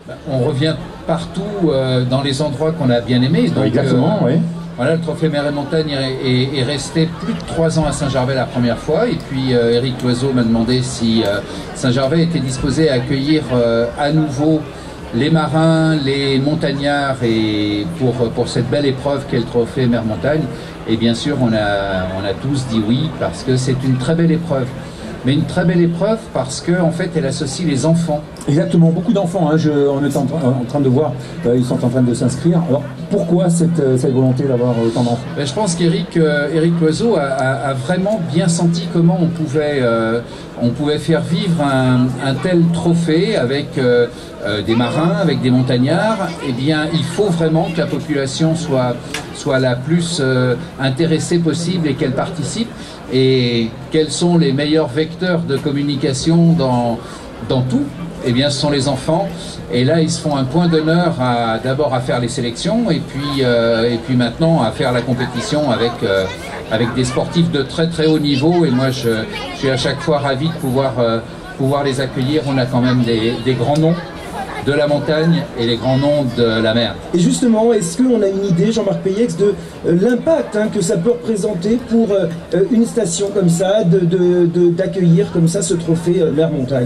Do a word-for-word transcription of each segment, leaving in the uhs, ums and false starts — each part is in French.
On revient partout euh, dans les endroits qu'on a bien aimés. Donc, exactement, euh, oui. Voilà, le trophée Mer et Montagne est, est, est resté plus de trois ans à Saint-Gervais la première fois. Et puis euh, Éric Loiseau m'a demandé si euh, Saint-Gervais était disposé à accueillir euh, à nouveau les marins, les montagnards et pour, pour cette belle épreuve qu'est le trophée Mer-Montagne. Et bien sûr, on a, on a tous dit oui parce que c'est une très belle épreuve. Mais une très belle épreuve parce qu'en en fait, elle associe les enfants. Exactement, beaucoup d'enfants, hein, on est en, en train de voir, euh, ils sont en train de s'inscrire. Alors, pourquoi cette, cette volonté d'avoir autant d'enfants? Ben, je pense qu'Éric euh, Éric Loiseau a, a, a vraiment bien senti comment on pouvait, euh, on pouvait faire vivre un, un tel trophée avec euh, euh, des marins, avec des montagnards. Eh bien, il faut vraiment que la population soit, soit la plus euh, intéressée possible et qu'elle participe. Et quels sont les meilleurs vecteurs de communication dans, dans tout? Eh bien, ce sont les enfants. Et là, ils se font un point d'honneur à d'abord à faire les sélections et puis, euh, et puis maintenant à faire la compétition avec, euh, avec des sportifs de très très haut niveau. Et moi, je, je suis à chaque fois ravi de pouvoir, euh, pouvoir les accueillir. On a quand même des, des grands noms de la montagne et les grands noms de la mer. Et justement, est-ce qu'on a une idée, Jean-Marc Peyex, de euh, l'impact hein, que ça peut représenter pour euh, une station comme ça, de, de, de, d'accueillir comme ça ce trophée euh, Mer-Montagne?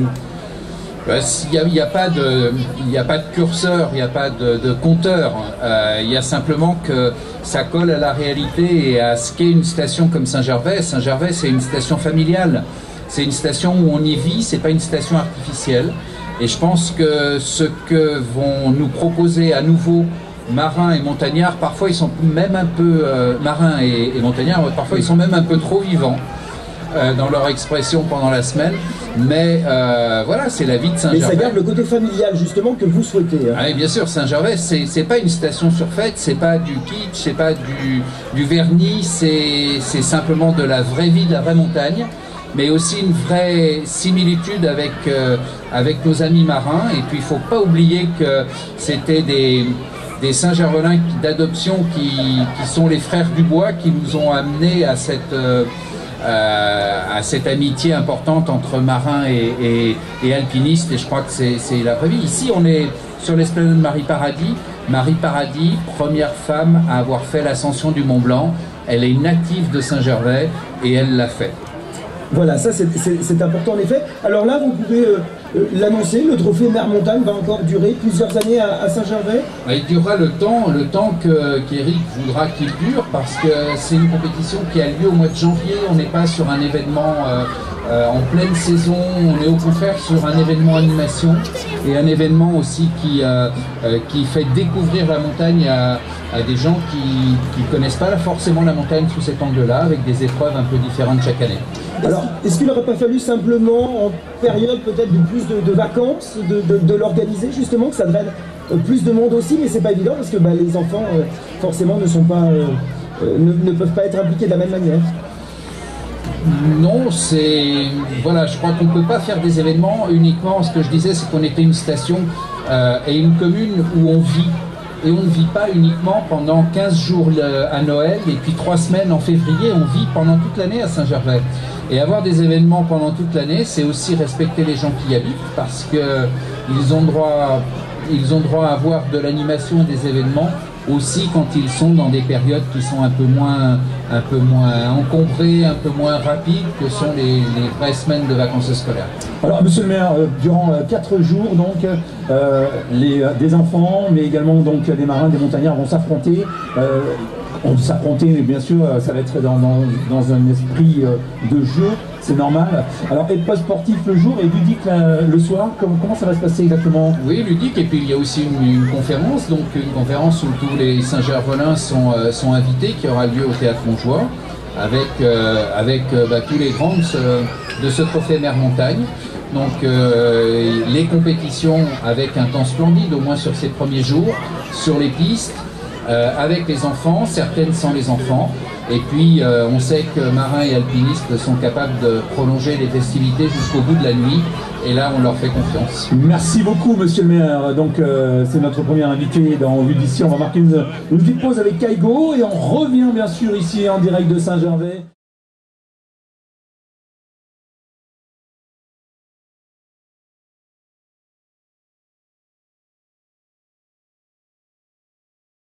Il n'y a, a, a pas de curseur, il n'y a pas de, de compteur. Euh, il y a simplement que ça colle à la réalité et à ce qu'est une station comme Saint-Gervais. Saint-Gervais, c'est une station familiale. C'est une station où on y vit, c'est pas une station artificielle. Et je pense que ce que vont nous proposer à nouveau marins et montagnards, parfois ils sont même un peu euh, marins et, et montagnards, parfois ils sont même un peu trop vivants euh, dans leur expression pendant la semaine. Mais euh, voilà, c'est la vie de Saint-Gervais. Mais ça garde le côté familial justement que vous souhaitez. Hein. Ah, bien sûr, Saint-Gervais, c'est pas une station surfaite, c'est pas du kitsch, c'est pas du, du vernis, c'est simplement de la vraie vie de la vraie montagne, mais aussi une vraie similitude avec, euh, avec nos amis marins. Et puis il ne faut pas oublier que c'était des, des Saint-Gervelins d'adoption qui, qui sont les frères Dubois qui nous ont amenés à cette, euh, à cette amitié importante entre marins et, et, et alpinistes. Et je crois que c'est la vraie vie. Ici, on est sur l'esplanade Marie Paradis. Marie Paradis, première femme à avoir fait l'ascension du Mont Blanc. Elle est native de Saint-Gervais et elle l'a fait. Voilà, ça c'est important en effet. Alors là, vous pouvez euh, euh, l'annoncer, le trophée Mer-Montagne va encore durer plusieurs années à, à Saint-Gervais. Il durera le temps, le temps qu'Éric qu voudra qu'il dure, parce que c'est une compétition qui a lieu au mois de janvier. On n'est pas sur un événement euh, euh, en pleine saison, on est au contraire sur un événement animation et un événement aussi qui, euh, euh, qui fait découvrir la montagne à, à des gens qui ne connaissent pas forcément la montagne sous cet angle-là, avec des épreuves un peu différentes chaque année. Alors, est-ce qu'il n'aurait pas fallu simplement, en période peut-être de plus de, de vacances, de, de, de l'organiser justement, que ça draine plus de monde aussi, mais c'est pas évident parce que bah, les enfants, euh, forcément, ne sont pas, euh, ne, ne peuvent pas être impliqués de la même manière. Non, c'est... Voilà, je crois qu'on ne peut pas faire des événements uniquement, ce que je disais, c'est qu'on était une station euh, et une commune où on vit. Et on ne vit pas uniquement pendant quinze jours à Noël et puis trois semaines en février, on vit pendant toute l'année à Saint-Gervais. Et avoir des événements pendant toute l'année, c'est aussi respecter les gens qui y habitent, parce qu'ils ont droit, ils ont droit à avoir de l'animation des événements aussi quand ils sont dans des périodes qui sont un peu moins, un peu moins encombrées, un peu moins rapides que sont les, les vraies semaines de vacances scolaires. Alors, monsieur le maire, euh, durant euh, quatre jours, donc, euh, les, euh, des enfants, mais également donc des marins, des montagnards vont s'affronter. Euh, on va s'affronter, mais bien sûr, ça va être dans, dans, dans un esprit euh, de jeu, c'est normal. Alors, épreuve sportive le jour et ludique la, le soir, comment, comment ça va se passer exactement? Oui, ludique, et puis il y a aussi une, une conférence, donc une conférence où tous les Saint-Gervelins sont, euh, sont invités, qui aura lieu au Théâtre Montjoie, avec, euh, avec euh, bah, tous les grands de ce, de ce trophée Mer-Montagne. Donc euh, les compétitions avec un temps splendide, au moins sur ces premiers jours, sur les pistes, euh, avec les enfants, certaines sans les enfants. Et puis euh, on sait que marins et alpinistes sont capables de prolonger les festivités jusqu'au bout de la nuit. Et là, on leur fait confiance. Merci beaucoup, monsieur le maire. Donc, euh, c'est notre premier invité dans Vue d'ici. On va marquer une, une petite pause avec Kaigo et on revient bien sûr ici en direct de Saint-Gervais.